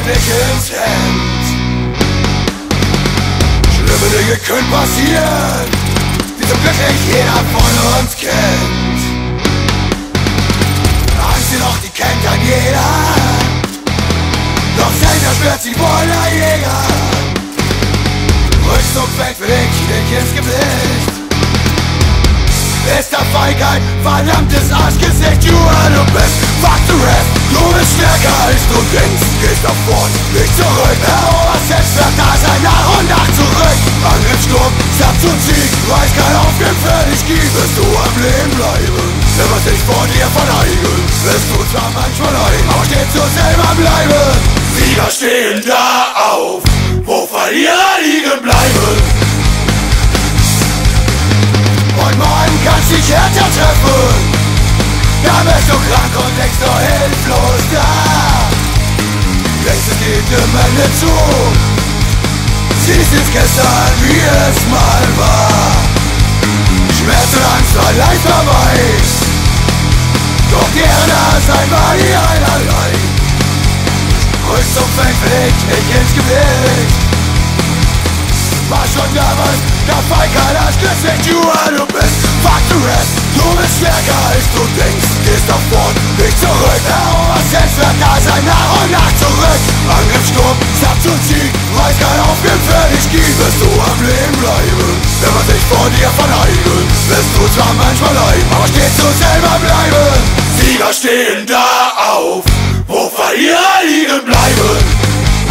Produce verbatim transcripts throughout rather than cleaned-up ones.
dich ins Hemd. Schlimme Dinge können passieren, die zum Glück nicht jeder von uns kennt. Angst jedoch, die kennt dann jeder, doch selten spürt sie wohl der Jäger. Rüstung fällt für dich nicht ins Gesicht. Ist der Feigheit, verdammtes Arschgesicht. You are the best, fuck the rest. Du bist stärker als du denkst. Gehst nach vorn, nicht zurück. Eroberst Selbstwert, da sein nach und nach zurück. Angriffssturm, Satz und Sieg. Weiß kein Aufgeben, für dich gibt, wirst du am Leben bleiben. Wenn man sich vor dir verneigen, wirst du zwar manchmal leiden, aber stets du selber bleiben. Sieger stehen da auf, wo Verlierer liegen bleiben. Und morgen kannst dich härter treffen, da bist du krank und denkst du hilflos da. Denkst es geht dem Ende zu, siehst es gestern wie es mal war. Schmerz und Angst war leicht vorbei, doch deren Dasein war die einerlei. Rüstung fällt für dich nicht ins Gewicht, war schon damals der Feigheit als Gesicht. You are the best, fuck the rest. Du bist stärker als du denkst. Gehst nach vorn, nicht zurück. Eroberst Selbstwert, da sein nach und nach zurück. Angriffssturm, Satz und Sieg. Weiß kein Aufgeben, für dich gibt, wirst du am Leben bleiben. Wenn man sich vor dir verneigen, wirst du zwar manchmal leiden, aber stets du selber bleiben. Sieger stehen da auf, wo Verlierer liegen bleiben.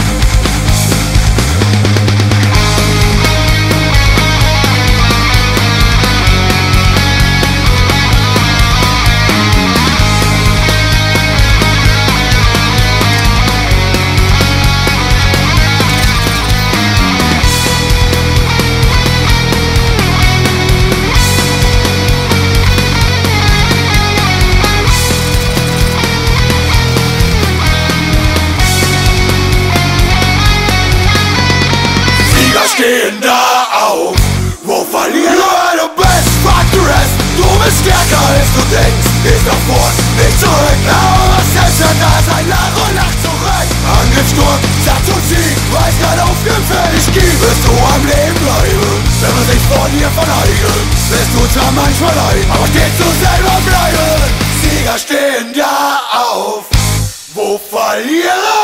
Stehen da auf, wo Verlierer. You are the best, fuck the rest. Du bist stärker als du denkst. Gehst nach vorn, nicht zurück. Eroberst Selbstwert, da sein nach und nach zurück. Angriffssturm, Satz und Sieg. Weiß kein Aufgeben, für dich gibt, wirst du am Leben bleiben. Wenn man sich vor dir verneigen, wirst du zwar manchmal leiden, aber stets du selber bleiben. Sieger stehen da auf, wo Verlierer